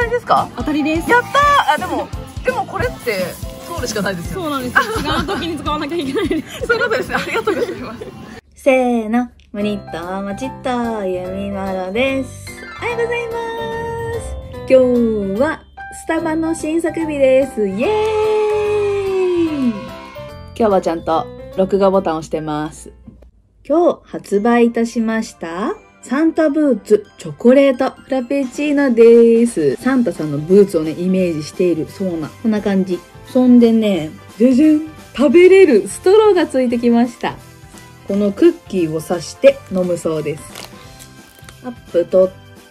りですか？ 当たりです。 やったー。でもこれって通るしかないですよ。 そうなんですよ。違う時に使わなきゃいけないです。 そういうことですね。ありがとうございます。せーの、ムニッともちっとゆみまろです。おはようございます。今日はスタバの新作日です。イエーイ。今日はちゃんと録画ボタンを押してます。今日発売いたしましたサンタブーツチョコレートフラペチーノです。サンタさんのブーツをね、イメージしているそうな、こんな感じ。そんでね、じゃじゃん、食べれるストローがついてきました。このクッキーを刺して飲むそうです。カップ取って、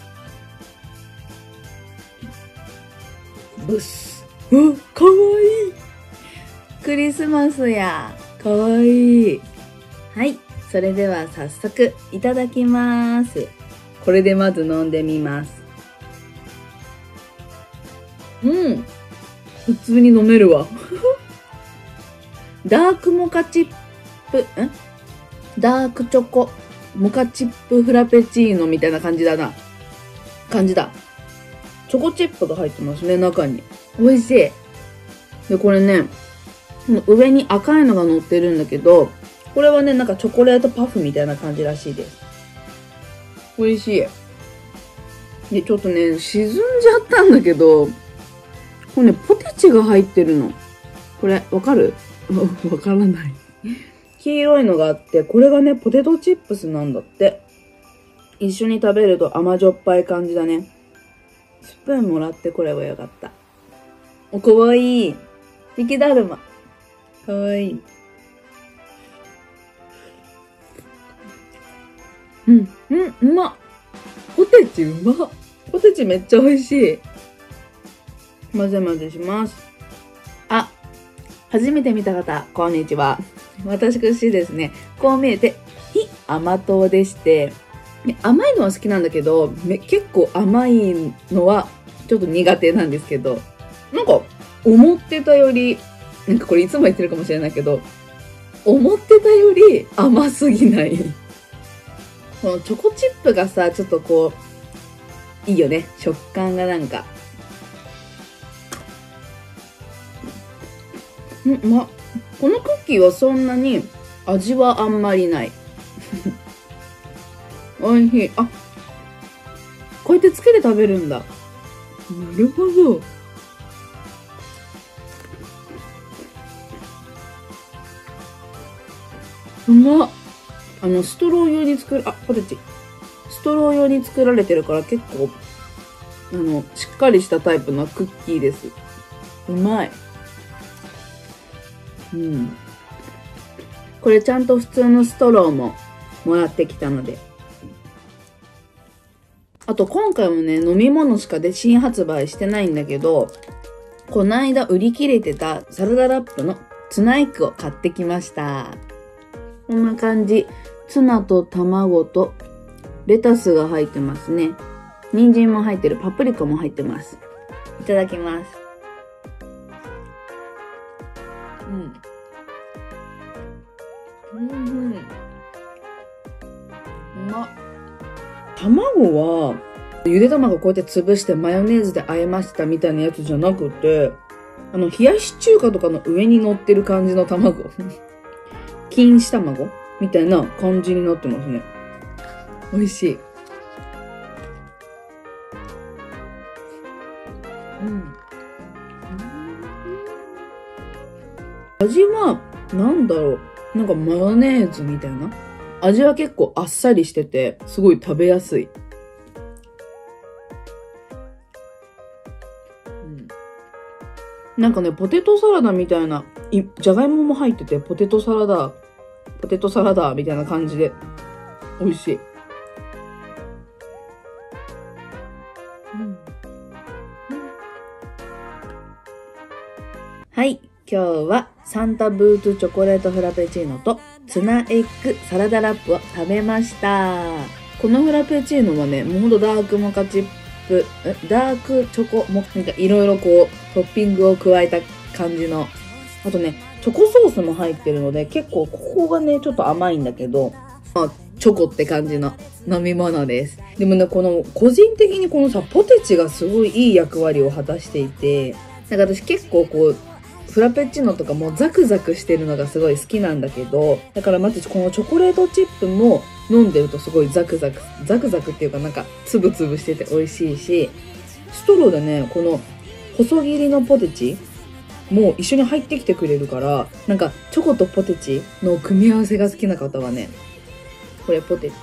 ブス。うわ、かわいい。クリスマスや。かわいい。はい。それでは早速いただきます。これでまず飲んでみます。普通に飲めるわ。ダークモカチップ、ダークチョコモカチップフラペチーノみたいな感じだ。チョコチップが入ってますね、中に。美味しい。で、これね、上に赤いのが乗ってるんだけど、これはね、なんかチョコレートパフみたいな感じらしいです。美味しい。で、ちょっとね、沈んじゃったんだけど、これね、ポテチが入ってるの。これ、わかる？わからない。黄色いのがあって、これがね、ポテトチップスなんだって。一緒に食べると甘じょっぱい感じだね。スプーンもらってこればよかった。お、かわいい。雪だるま。かわいい。うまっ。ポテチうまっ。ポテチめっちゃ美味しい。混ぜ混ぜします。あ、初めて見た方、こんにちは。私ですね、こう見えて、非甘党でして、甘いのは好きなんだけど、結構甘いのはちょっと苦手なんですけど、なんか、思ってたより、なんかこれいつも言ってるかもしれないけど、思ってたより甘すぎない。このチョコチップがさ、ちょっとこう、いいよね。食感がなんか。このクッキーはそんなに味はあんまりない。おいしい。あ、こうやってつけて食べるんだ。なるほど。うまっ。ストロー用にポテチ。ストロー用に作られてるから結構、しっかりしたタイプのクッキーです。うまい。これちゃんと普通のストローももらってきたので。あと今回もね、飲み物しかで新発売してないんだけど、この間売り切れてたサラダラップのツナエッグを買ってきました。こんな感じ。ツナと卵とレタスが入ってますね。人参も入ってる。パプリカも入ってます。いただきます。うまっ。卵は、ゆで卵こうやって潰してマヨネーズで和えましたみたいなやつじゃなくて、冷やし中華とかの上に乗ってる感じの卵。錦糸卵みたいな感じになってますね。美味しい。味は、なんだろう。なんかマヨネーズみたいな。味は結構あっさりしてて、すごい食べやすい。なんかね、ポテトサラダみたいな、じゃがいもも入ってて、ポテトサラダみたいな感じで、美味しい。はい、今日はサンタブーツチョコレートフラペチーノとツナエッグサラダラップを食べました。このフラペチーノはね、もうほんとダークモカチップ、ダークチョコも、なんかいろいろこうトッピングを加えた感じの、あとね、チョコソースも入ってるので、結構ここがね、ちょっと甘いんだけど、 チョコって感じの飲み物です。でもね、個人的にこのさ、ポテチがすごいいい役割を果たしていて、なんか私結構フラペチーノとかもザクザクしてるのがすごい好きなんだけど、だからまずこのチョコレートチップも飲んでるとすごいザクザクっていうかなんかつぶつぶしてて美味しいし、ストローでね、この細切りのポテチも一緒に入ってきてくれるから、なんかチョコとポテチの組み合わせが好きな方はね、これポテチ。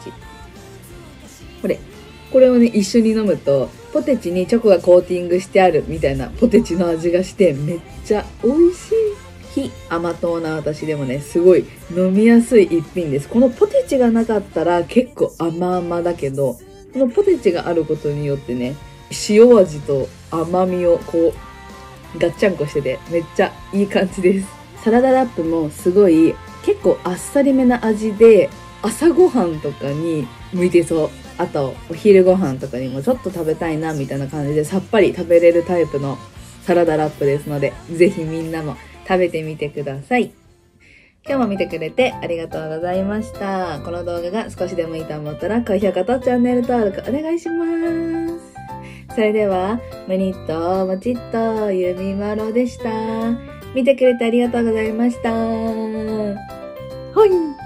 これをね、一緒に飲むと、ポテチにチョコがコーティングしてあるみたいなポテチの味がしてめっちゃ美味しい。非甘党な私でもね、すごい飲みやすい一品です。このポテチがなかったら結構甘だけど、このポテチがあることによってね、塩味と甘みをガッチャンコしててめっちゃいい感じです。サラダラップもすごい結構あっさりめな味で、朝ごはんとかに向いてそう。あとお昼ご飯とかにもちょっと食べたいなみたいな感じでさっぱり食べれるタイプのサラダラップですので、ぜひみんなも食べてみてください。今日も見てくれてありがとうございました。この動画が少しでもいいと思ったら高評価とチャンネル登録お願いします。それでは、マニットもちっとゆみまろでした。見てくれてありがとうございました。はい。